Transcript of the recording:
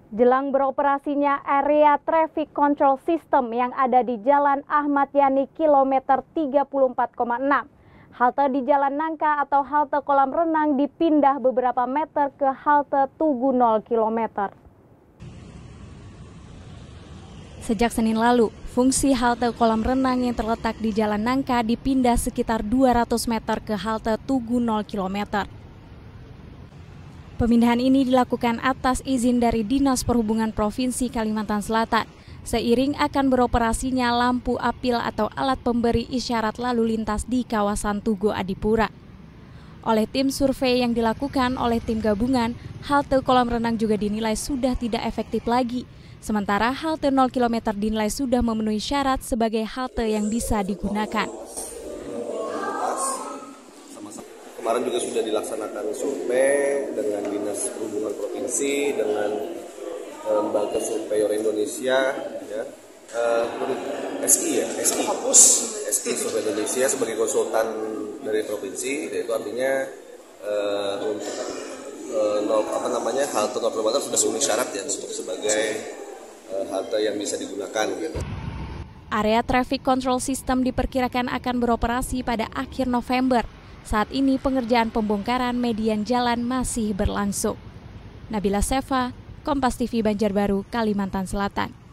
Jelang beroperasinya area traffic control system yang ada di Jalan Ahmad Yani kilometer 34,6. Halte di Jalan Nangka atau halte kolam renang dipindah beberapa meter ke halte Tugu 0 km. Sejak Senin lalu, fungsi halte kolam renang yang terletak di Jalan Nangka dipindah sekitar 200 meter ke halte Tugu 0 km. Pemindahan ini dilakukan atas izin dari Dinas Perhubungan Provinsi Kalimantan Selatan, seiring akan beroperasinya lampu apil atau alat pemberi isyarat lalu lintas di kawasan Tugu Adipura. Oleh tim survei yang dilakukan oleh tim gabungan, halte kolam renang juga dinilai sudah tidak efektif lagi, sementara halte 0 km dinilai sudah memenuhi syarat sebagai halte yang bisa digunakan. Kemarin juga sudah dilaksanakan survei dengan Dinas Perhubungan Provinsi, dengan Lembaga Surveyor Indonesia, ya, SI Survei Indonesia sebagai konsultan dari provinsi, itu artinya untuk halte 0 km sudah memenuhi syarat ya untuk sebagai halte yang bisa digunakan. Gitu. Area traffic control system diperkirakan akan beroperasi pada akhir November. Saat ini pengerjaan pembongkaran median jalan masih berlangsung. Nabila Sefa, Kompas TV Banjarbaru, Kalimantan Selatan.